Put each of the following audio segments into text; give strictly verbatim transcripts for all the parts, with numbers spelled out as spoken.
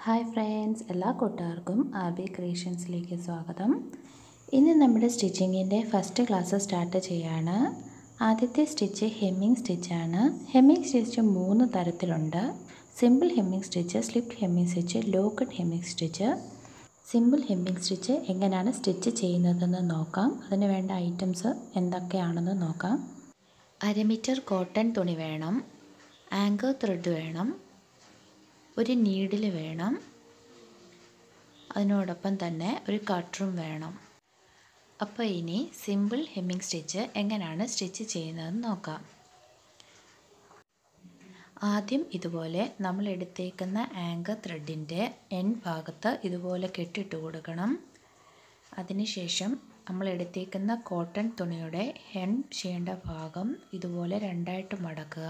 Hi friends, എല്ലാ കൂട്ടുകാർക്കും ആബി ക്രിയേഷൻസിലേക്ക് സ്വാഗതം. ഇന്ന് നമ്മുടെ സ്റ്റിച്ചിങ്ങിൻ്റെ ഫസ്റ്റ് ക്ലാസ് സ്റ്റാർട്ട് ചെയ്യാണ്. ആദ്യത്തെ സ്റ്റിച്ച് ഹെമ്മിങ് സ്റ്റിച്ചാണ്. ഹെമ്മിങ് സ്റ്റിച്ച് മൂന്ന് തരത്തിലുണ്ട്. Simple hemming stitch, slip hemming stitch, locked hemming stitch. Simple hemming stitch എങ്ങനെയാണ് സ്റ്റിച്ച് ചെയ്യുന്നതെന്ന് നോക്കാം. അതിന് വേണ്ട ഐറ്റംസ് എന്തൊക്കെയാണെന്ന് നോക്കാം. അര മീറ്റർ കോട്ടൺ തുണി വേണം, ആങ്കർ ത്രെഡ് വേണം, ഒരു നീഡിൽ വേണം, അതിനോടൊപ്പം തന്നെ ഒരു കട്ടറും വേണം. അപ്പോൾ ഇനി സിമ്പിൾ ഹെമ്മിങ് സ്റ്റിച്ച് എങ്ങനെയാണ് സ്റ്റിച്ച് ചെയ്യുന്നതെന്ന് നോക്കാം. ആദ്യം ഇതുപോലെ നമ്മൾ എടുത്തേക്കുന്ന ആങ്കർ ത്രെഡിൻ്റെ എൻഡ് ഭാഗത്ത് ഇതുപോലെ കെട്ടിട്ട് കൊടുക്കണം. അതിനുശേഷം നമ്മൾ എടുത്തേക്കുന്ന കോട്ടൺ തുണിയുടെ ഹെം ചെയ്യേണ്ട ഭാഗം ഇതുപോലെ രണ്ടായിട്ട് മടക്കുക.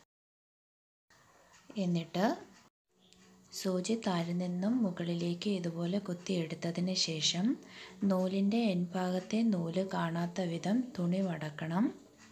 എന്നിട്ട് സൂചി താഴെ നിന്നും മുകളിലേക്ക് ഇതുപോലെ കുത്തിയെടുത്തതിന് ശേഷം നൂലിൻ്റെ എൻ ഭാഗത്തെ നൂല് കാണാത്ത വിധം തുണി മടക്കണം.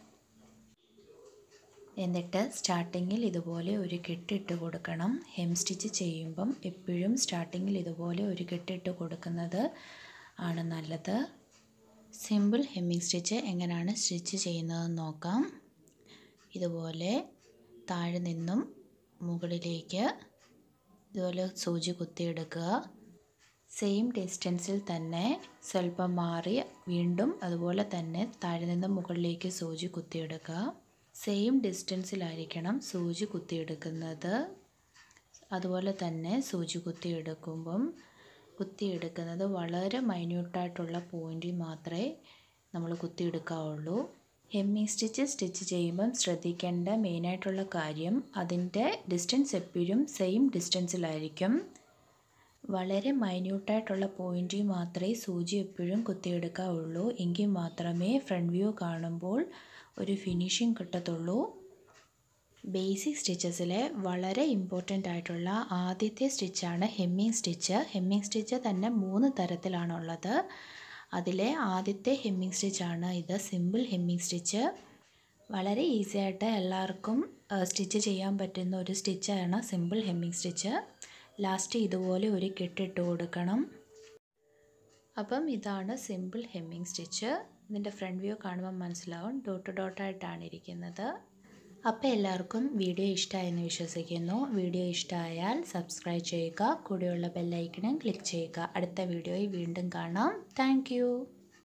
എന്നിട്ട് സ്റ്റാർട്ടിങ്ങിൽ ഇതുപോലെ ഒരു കെട്ടിട്ട് കൊടുക്കണം. ഹെം സ്റ്റിച്ച് ചെയ്യുമ്പം എപ്പോഴും സ്റ്റാർട്ടിങ്ങിൽ ഇതുപോലെ ഒരു കെട്ടിട്ട് കൊടുക്കുന്നത് ആണ് നല്ലത്. സിമ്പിൾ ഹെമ്മിങ് സ്റ്റിച്ച് എങ്ങനെയാണ് സ്റ്റിച്ച് ചെയ്യുന്നതെന്ന് നോക്കാം. ഇതുപോലെ താഴെ നിന്നും മുകളിലേക്ക് ഇതുപോലെ സൂചി കുത്തിയെടുക്കുക. സെയിം ഡിസ്റ്റൻസിൽ തന്നെ സ്വല്പം മാറി വീണ്ടും അതുപോലെ തന്നെ താഴെ നിന്ന് മുകളിലേക്ക് സൂചി കുത്തിയെടുക്കുക. സെയിം ഡിസ്റ്റൻസിലായിരിക്കണം സൂചി കുത്തിയെടുക്കുന്നത്. അതുപോലെ തന്നെ സൂചി കുത്തിയെടുക്കുമ്പം കുത്തിയെടുക്കുന്നത് വളരെ മൈന്യൂട്ടായിട്ടുള്ള പോയിൻറ്റിൽ മാത്രമേ നമ്മൾ കുത്തിയെടുക്കാവുള്ളൂ. ഹെമ്മിങ് സ്റ്റിച്ച് സ്റ്റിച്ച് ചെയ്യുമ്പം ശ്രദ്ധിക്കേണ്ട മെയിനായിട്ടുള്ള കാര്യം അതിൻ്റെ ഡിസ്റ്റൻസ് എപ്പോഴും സെയിം ഡിസ്റ്റൻസിലായിരിക്കും. വളരെ മൈന്യൂട്ടായിട്ടുള്ള പോയിൻറ്റിൽ മാത്രമേ സൂചി എപ്പോഴും കുത്തിയെടുക്കാവുള്ളൂ. എങ്കിൽ മാത്രമേ ഫ്രണ്ട് വ്യൂ കാണുമ്പോൾ ഒരു ഫിനിഷിങ് കിട്ടത്തുള്ളൂ. ബേസിക് സ്റ്റിച്ചസിലെ വളരെ ഇമ്പോർട്ടൻ്റ് ആയിട്ടുള്ള ആദ്യത്തെ സ്റ്റിച്ചാണ് ഹെമ്മിങ് സ്റ്റിച്ച്. ഹെമ്മിങ് സ്റ്റിച്ച് തന്നെ മൂന്ന് തരത്തിലാണുള്ളത്. അതിലെ ആദ്യത്തെ ഹെമ്മിങ് സ്റ്റിച്ചാണ് ഇത്, സിമ്പിൾ ഹെമ്മിങ് സ്റ്റിച്ച്. വളരെ ഈസി ആയിട്ട് എല്ലാവർക്കും സ്റ്റിച്ച് ചെയ്യാൻ പറ്റുന്ന ഒരു സ്റ്റിച്ചാണ് സിമ്പിൾ ഹെമ്മിങ് സ്റ്റിച്ച്. ലാസ്റ്റ് ഇതുപോലെ ഒരു കെട്ടിട്ട് കൊടുക്കണം. അപ്പം ഇതാണ് സിമ്പിൾ ഹെമ്മിങ് സ്റ്റിച്ച്. ഇതിൻ്റെ ഫ്രണ്ട് വ്യൂ കാണുമ്പോൾ മനസ്സിലാവും ഡോട്ട് ഡോട്ടായിട്ടാണ് ഇരിക്കുന്നത്. അപ്പോൾ എല്ലാവർക്കും വീഡിയോ ഇഷ്ടമായെന്ന് വിശ്വസിക്കുന്നു. വീഡിയോ ഇഷ്ടമായാൽ സബ്സ്ക്രൈബ് ചെയ്യുക, കൂടെയുള്ള ബെല്ലൈക്കണും ക്ലിക്ക് ചെയ്യുക. അടുത്ത വീഡിയോയിൽ വീണ്ടും കാണാം. താങ്ക്